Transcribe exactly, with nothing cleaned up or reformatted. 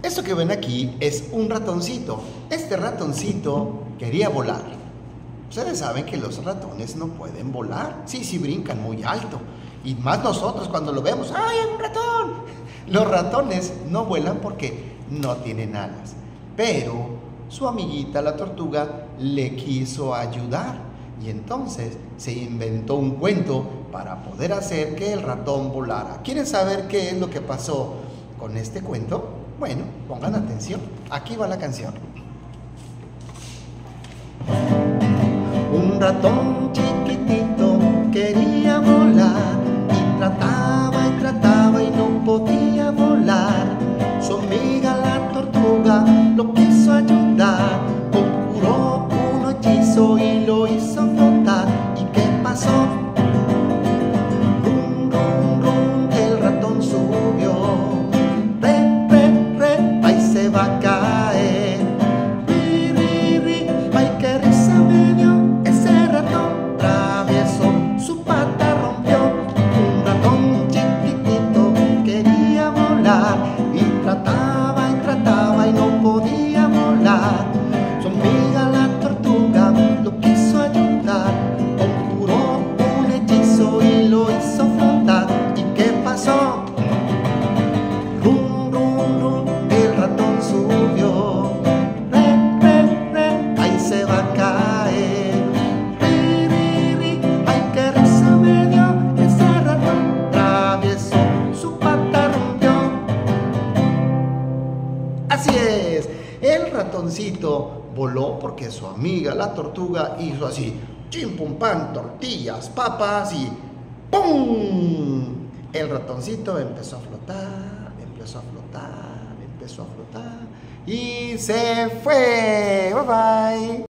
Esto que ven aquí es un ratoncito. Este ratoncito quería volar. Ustedes saben que los ratones no pueden volar. Sí, sí brincan muy alto. Y más nosotros cuando lo vemos, ¡ay, un ratón! Los ratones no vuelan porque no tienen alas. Pero su amiguita la tortuga le quiso ayudar. Y entonces se inventó un cuento para poder hacer que el ratón volara. ¿Quieren saber qué es lo que pasó con este cuento? Bueno, pongan atención. Aquí va la canción. Un ratón chiquitito quería volar y trataba y trataba y no podía volar. Su amiga la tortuga lo quiso ayudar, conjuró un hechizo y lo hizo flotar. ¿Y qué pasó? Rum, rum, rum, el ratón subió. Re, re, re, ahí se va a caer. Ri, ri, ri, ay, qué risa me dio. Ese ratón travieso su pata rompió. Un ratón chiquitito quería volar y trataba y trataba y no podía volar. Su amiga la tortuga lo quiso ayudar, conjuró un hechizo y lo hizo flotar. ¿Y qué pasó? Rum, rum, rum, el ratón subió. Re, re, re, ahí se va a caer. Ri, ri, ri, ay, qué risa me dio. Ese ratón travieso su pata rompió. Así es, el ratoncito voló porque su amiga la tortuga hizo así, chim pum pan, tortillas, papas y ¡pum! El ratoncito empezó a flotar, empezó a flotar, empezó a flotar y se fue. Bye bye.